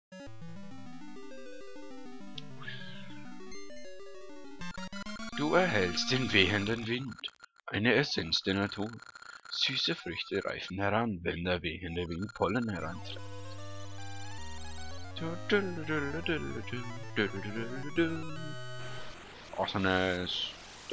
Du erhältst den wehenden Wind, eine Essenz der Natur. Süße Früchte reifen heran, wenn der wehende Wind Pollen hereinträgt. Awesomeness.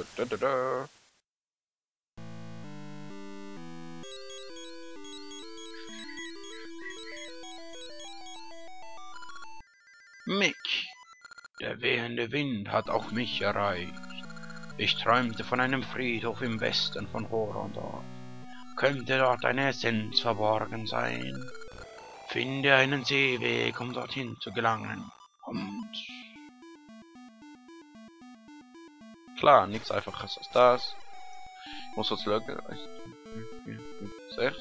Mick, der wehende Wind hat auch mich erreicht. Ich träumte von einem Friedhof im Westen von Horondorf. Könnte dort eine Essenz verborgen sein? Finde einen Seeweg, um dorthin zu gelangen. Und... Klar, nichts Einfaches als das. Ich muss jetzt schauen. 6.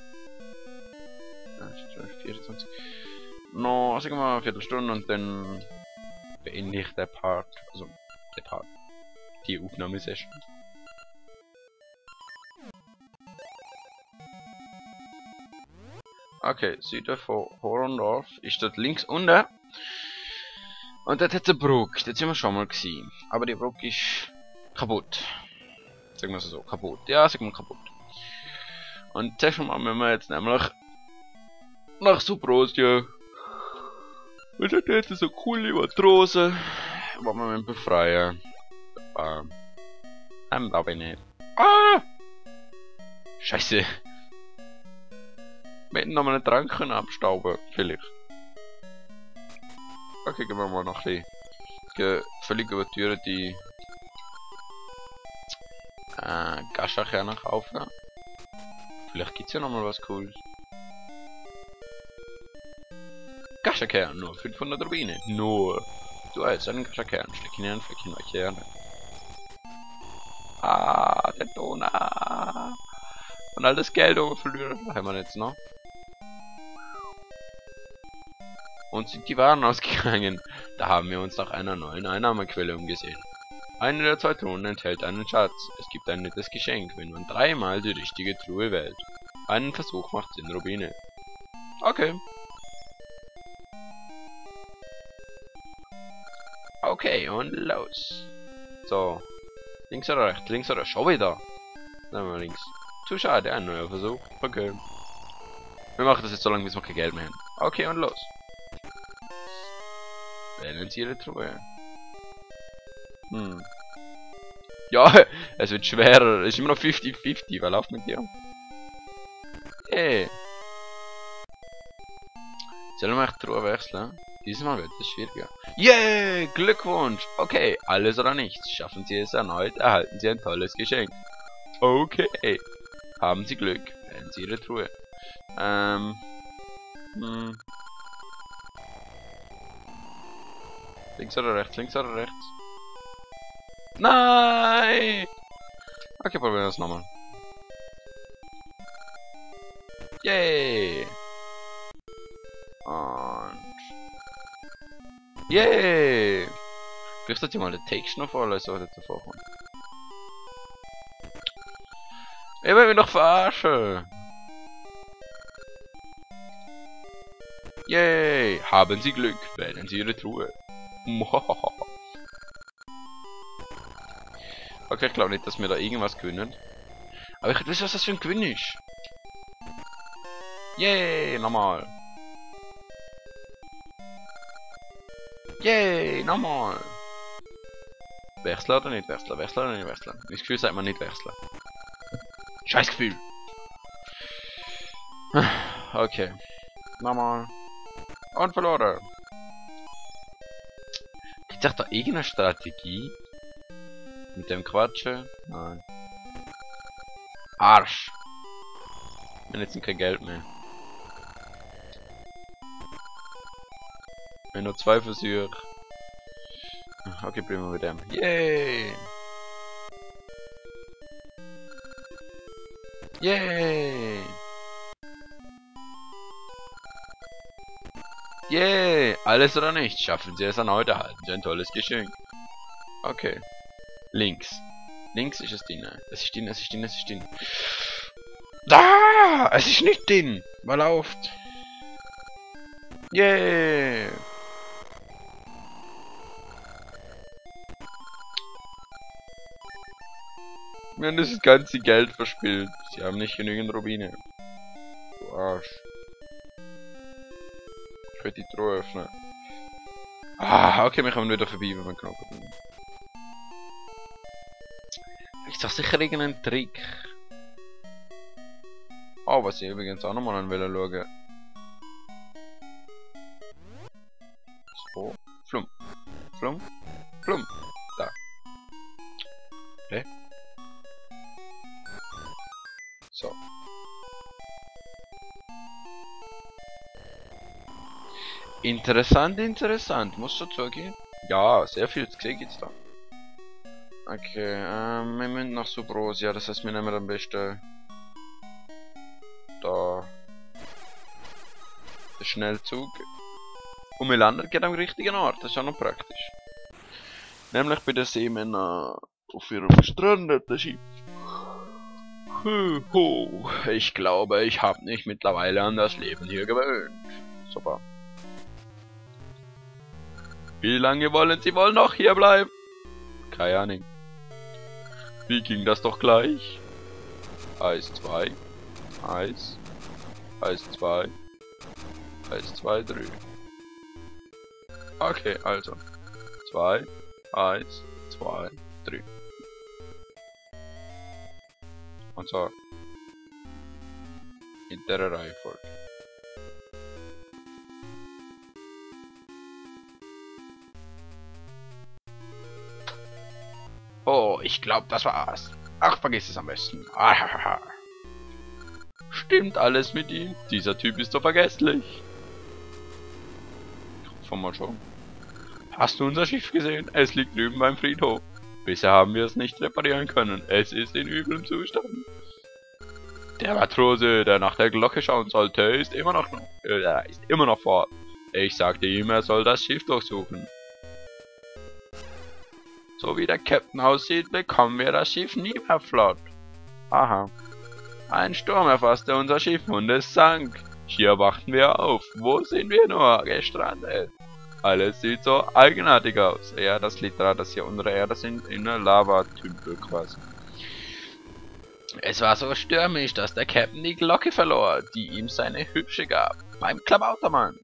24. No, sagen wir mal eine Viertelstunde und dann beende ich den Part. Also, den Part. Die Aufnahmesession. Okay, Süden von Horondorf ist dort links unten. Und dort hat es eine Brücke, dort sind wir schon mal gewesen. Aber die Brücke ist kaputt. Sagen wir es so, kaputt. Ja, sagen wir kaputt. Und zuerst mal müssen wir jetzt nämlich nach Subrostia. Und dort hat es so coole Matrosen, die wir befreien. Da bin ich nicht. Ah! Scheiße. Wir hätten noch mal einen Trank abstauben, vielleicht. Okay, gehen wir mal noch ein bisschen völlig überteuerte Gacha-Kerne kaufen. Vielleicht gibt es ja noch mal was Cooles. Gacha-Kern, nur 500 Rubine. Nur. Du hast einen Gacha-Kern, steck ihn in ein Fleckchen Kerne. Ah, der Donau. Und all das Geld verlieren haben wir jetzt noch. Und sind die Waren ausgegangen. Da haben wir uns nach einer neuen Einnahmequelle umgesehen. Eine der 2 Truhen enthält einen Schatz. Es gibt ein nettes Geschenk, wenn man 3-mal die richtige Truhe wählt. Einen Versuch macht 10 Rubine. Okay. Okay, und los. So. Links oder rechts? Links oder schon wieder? Nehmen wir links. Zu schade, ein neuer Versuch. Okay. Wir machen das jetzt so lange, bis wir kein Geld mehr haben. Okay, und los. Wählen Sie Ihre Truhe. Ja, es wird schwerer. Es ist immer noch 50-50. Wer läuft mit dir? Hey. Sollen wir echt die Truhe wechseln? Diesmal wird es schwieriger. Yeah! Glückwunsch! Okay, alles oder nichts. Schaffen Sie es erneut, erhalten Sie ein tolles Geschenk. Okay. Haben Sie Glück. Wählen Sie Ihre Truhe. Links oder rechts? Links oder rechts? Nein! Okay, probieren wir das nochmal. Yay! Und... Yay! Vielleicht sollte ich mal den Text noch vorlesen, was jetzt davor kommt. Ich will mich doch verarschen! Yay! Haben Sie Glück, wählen Sie Ihre Truhe. Okay, ich glaube nicht, dass wir da irgendwas gewinnen. Aber ich weiß, was das für ein Gewinn ist. Yay, nochmal. Yay, nochmal. Wechseln oder nicht wechseln? Wechseln oder nicht wechseln? Das Gefühl sagt man nicht wechseln. Scheiß Gefühl. Okay. Nochmal. Und verloren. Gibt es da irgendeine Strategie? Mit dem Quatschen? Nein. Arsch! Wir haben jetzt kein Geld mehr. Wir haben nur 2 Versuche. Okay, bleiben wir mit dem. Yay! Yay! Yay! Alles oder nichts. Schaffen Sie es erneut, erhalten Sie ein tolles Geschenk. Okay. Links. Links ist es drin. Es ist drin, es ist drin, es ist drin. Da! Es ist nicht drin! Man läuft. Yeah! Wir haben das ganze Geld verspielt. Sie haben nicht genügend Rubine. Du Arsch. Ich will die Truhe öffnen. Ah, okay, wir kommen wieder vorbei, wenn wir Knopf haben. Ist doch sicher irgendein Trick. Oh, was ich übrigens auch nochmal schauen. So, Flum. Flum. Flum. Da. Okay. So. Interessant, interessant. Musst du zugehen? Ja, sehr viel zu sehen gibt's da. Okay, wir müssen nach Subrosia, das heißt, wir nehmen am besten da den Schnellzug. Und wir landen gerade am richtigen Ort, das ist auch noch praktisch. Nämlich bei den Seemännern auf ihrem gestrandeten Schiff. Ich glaube, ich habe mich mittlerweile an das Leben hier gewöhnt. Super. Wie lange wollen Sie wohl noch hier bleiben? Keine Ahnung. Wie ging das doch gleich? Eis 2. Eis. Eis 2. Eis 2, 3. Okay, also. 2. Eis. 2, 3. Und so. In der Reihenfolge. Oh, ich glaube, das war's. Ach, vergiss es am besten. Ahaha. Stimmt alles mit ihm? Dieser Typ ist so vergesslich. Ich hoffe mal schon. Hast du unser Schiff gesehen? Es liegt drüben beim Friedhof. Bisher haben wir es nicht reparieren können. Es ist in üblem Zustand. Der Matrose, der nach der Glocke schauen sollte, ist immer noch fort. Ich sagte ihm, er soll das Schiff durchsuchen. So wie der Captain aussieht, bekommen wir das Schiff nie mehr flott. Aha. Ein Sturm erfasste unser Schiff und es sank. Hier wachten wir auf. Wo sind wir nur gestrandet? Alles sieht so eigenartig aus. Ja, das liegt daran, dass hier unter der Erde sind in einer Lavatümpel quasi. Es war so stürmisch, dass der Captain die Glocke verlor, die ihm seine Hübsche gab. Beim Klabautermann.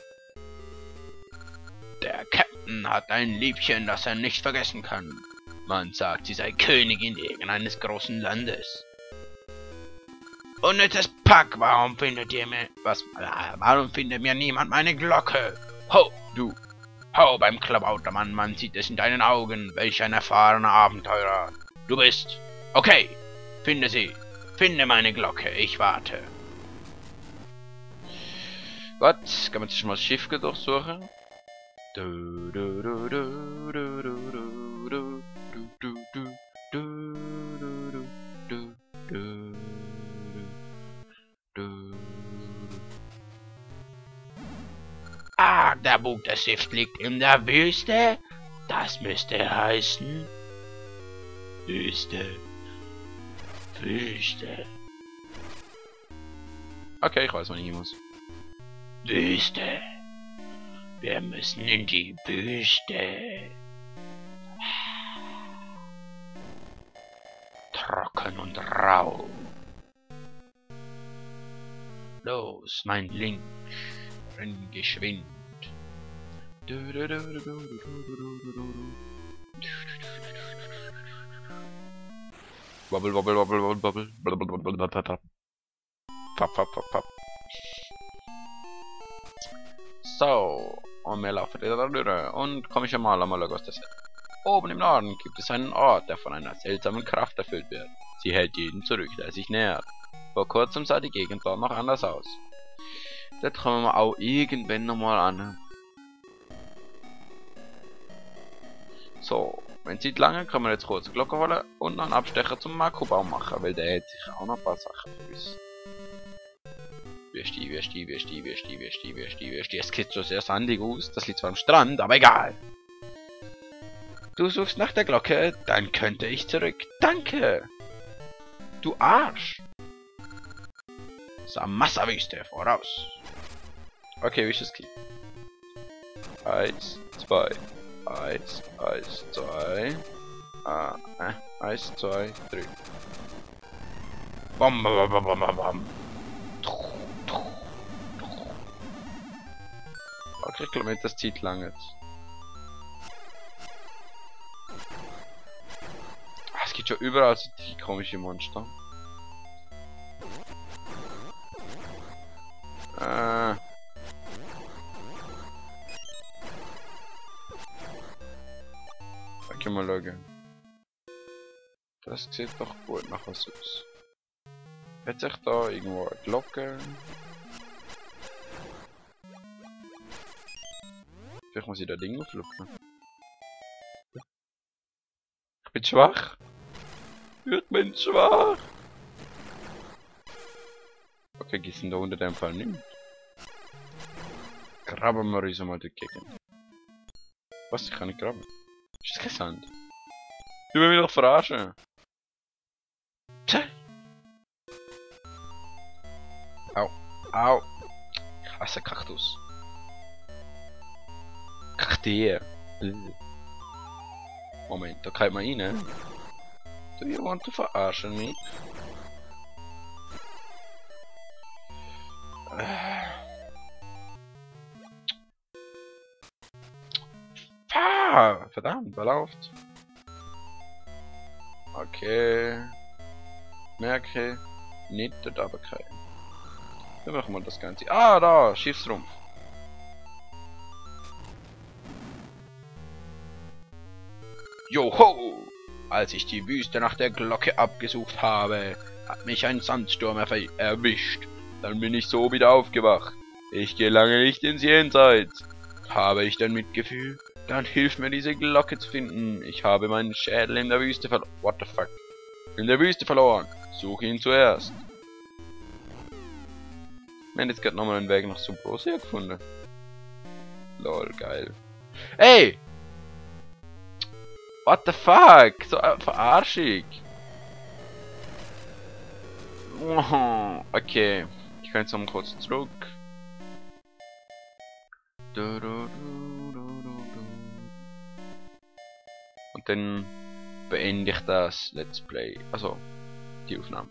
Der Captain hat ein Liebchen, das er nicht vergessen kann. Man sagt, sie sei Königin irgendeines großen Landes. Unnützes Pack, warum findet mir niemand meine Glocke? Ho, du. Ho, beim Klabautermann, man sieht es in deinen Augen, welch ein erfahrener Abenteurer du bist. Okay, finde sie. Finde meine Glocke, ich warte. Gut, kann man sich mal das Schiff durchsuchen? Ah, der Bug des Schiffs liegt in der Wüste. Das müsste heißen Wüste. Wüste. Okay, ich weiß, wann ich hin muss. Wüste. Wir müssen in die Wüste. Trocken und rau. Los, mein Link. Renn geschwind. Wobble, wobble, wobble, wobble, wobble. Papp, papp, papp, papp. So, und wir laufen wieder da durch und komme ich einmal was das ist. Oben im Norden gibt es einen Ort, der von einer seltsamen Kraft erfüllt wird. Sie hält jeden zurück, der sich nähert. Vor kurzem sah die Gegend dort noch anders aus. Dort kommen wir auch irgendwann nochmal an. So, wenn es nicht lange, können wir jetzt kurz die Glocke holen und noch einen Abstecher zum Makrobaum machen, weil der hat sich auch noch ein paar Sachen verwiesen. Es sieht so sehr sandig aus, das liegt zwar am Strand, aber egal. Du suchst nach der Glocke, dann könnte ich zurück. Danke! Du Arsch! Samassa-Wüste, voraus! Okay, wie ist das Key? 1, 2. 1, 1, 2. 1, 2, 3. Bam, bam, bam, bam, bam, bam. Okay, ich glaube nicht, dass die Zeit lang jetzt. Es gibt schon überall so die komische Monster. Okay, mal schauen. Das sieht doch gut nach was aus. Hat sich da irgendwo eine Glocke? Vielleicht muss ich das Ding aufschlucken. Ich bin schwach. Ich bin schwach. Okay, gießen da unter dem Fall nicht. Graben wir uns mal dagegen. Was? Ich kann nicht graben. Ist das kein Sand? Du willst mich doch verarschen. Tja. Au. Au. Ich hasse Kaktus. Kakteen. Moment, da kann man rein. Do you want to verarschen mich? Verdammt, wer läuft? Okay. Merke. Nicht dort runtergehen. Dann machen wir das Ganze. Ah, da! Schiffsrumpf. Joho! Als ich die Wüste nach der Glocke abgesucht habe, hat mich ein Sandsturm erwischt. Dann bin ich so wieder aufgewacht. Ich gelange nicht ins Jenseits. Habe ich denn Mitgefühl? Dann hilf mir diese Glocke zu finden. Ich habe meinen Schädel in der Wüste verloren. What the fuck? In der Wüste verloren. Suche ihn zuerst. Wir haben jetzt gerade nochmal einen Weg nach Subrosia gefunden. Lol, geil. Ey! What the fuck? So verarschig. Oh, okay. Ich kann jetzt noch mal kurz zurück. Und dann beende ich das Let's Play. Also, die Aufnahme.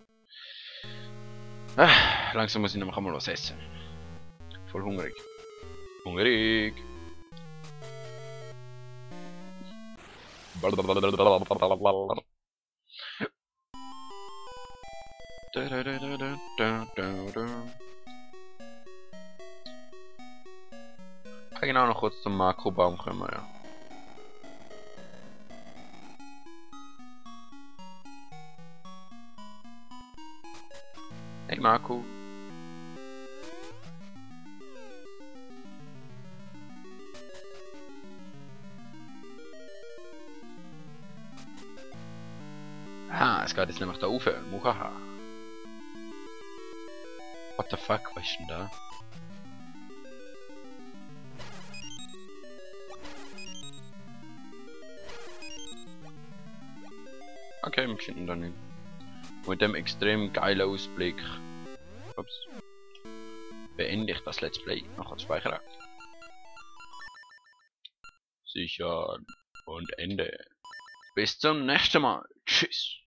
Langsam muss ich nämlich einmal was essen. Voll hungrig. Hungrig. Genau, noch kurz zum Makrobaum können wir ja. Hey Marco. Ha, es geht jetzt nämlich da rauf. Muhaha. What the fuck, was ist denn da? Okay, wir finden da nicht. Mit dem extrem geilen Ausblick. Ups. Beende ich das Let's Play. Noch als Speicherakt. Sichern. Und Ende. Bis zum nächsten Mal. Tschüss.